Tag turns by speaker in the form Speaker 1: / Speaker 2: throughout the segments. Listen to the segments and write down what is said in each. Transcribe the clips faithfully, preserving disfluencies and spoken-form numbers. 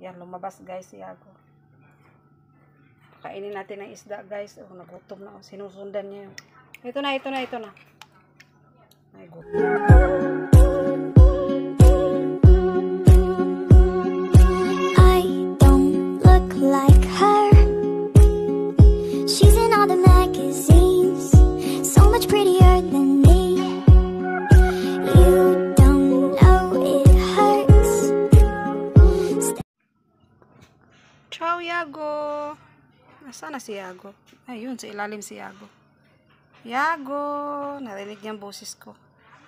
Speaker 1: Yan, lumabas guys si Yago. Kainin natin ng isda guys. Oh, nagutom na. Sinusundan niya yun. Ito na, ito na, ito na. Ay, gutom.
Speaker 2: I don't look like her. She's in all the magazines, so much prettier than me. You don't know it hurts.
Speaker 1: Ciao, Yago. Nasaan na si Yago? Ayun, sa ilalim si Yago. Yago! Narinig niya ang boses ko.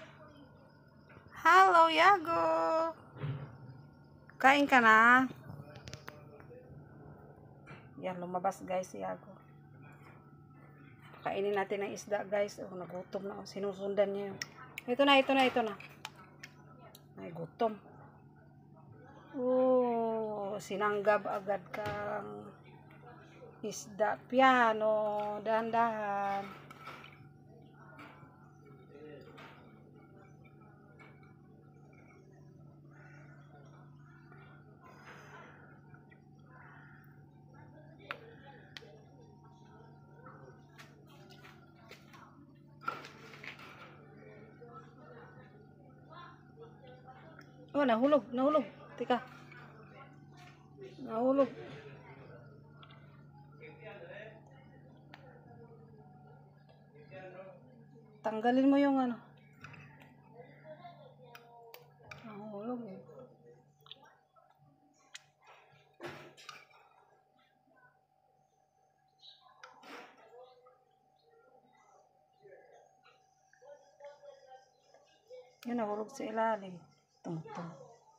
Speaker 1: Hello, Yago! Kain ka na? Yan, lumabas guys si Yago. Kainin natin ng isda guys. Oh, nagutom na. Sinusundan niya yun. Ito na, ito na, ito na. Ay, gutom. Oh, sinanggab agad kang isda. Piano, dahan-dahan. Oh, nahulog, nahulog. Tika. Nahulog. Tanggalin mo yung ano. Nahulog eh. Yun, nahulog sa ilalim. Tungtong.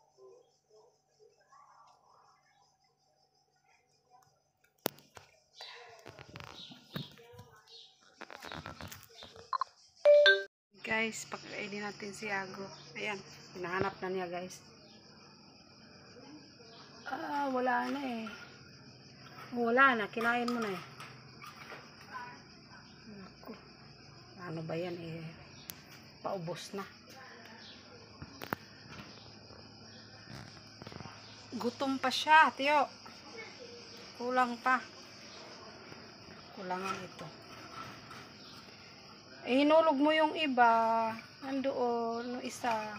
Speaker 1: Guys, pagkainin natin si Yago. Ayan, hinahanap na niya guys. Ah, wala na eh. Wala na, kinain mo na eh. Naku. Ano ba yan eh? Paubos na. Gutom pa siya, tiyo. Kulang pa. Kulangan ito. Eh, hinulog mo yung iba. Nandoon, no isa.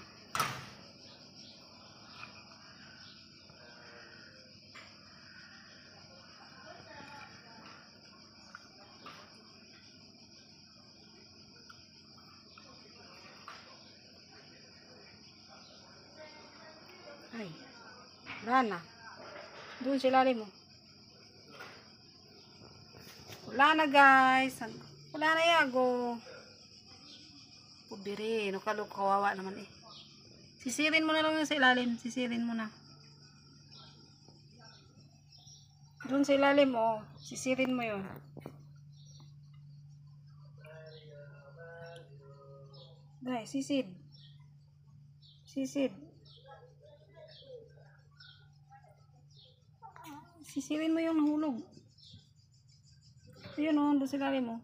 Speaker 1: Ay. Wala na. Doon sila rin mo. Wala na guys. Wala na Yago. Pubiri. No, kawawa naman eh. Sisirin mo na lang yung sa ilalim. Sisirin mo na. Doon sa ilalim oh. Sisirin mo yun. Guys, sisid. Sisid. Sisirin mo yung nahulog. Ayun o, doon sila rin mo.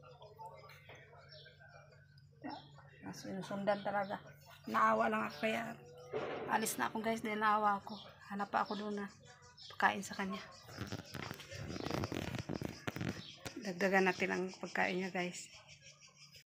Speaker 1: Sinusundan talaga. Naawa lang ako kaya alis na ako guys dahil naawa ako. Hanap pa ako doon na pagkain sa kanya. Dagdagan natin ang pagkain niya guys.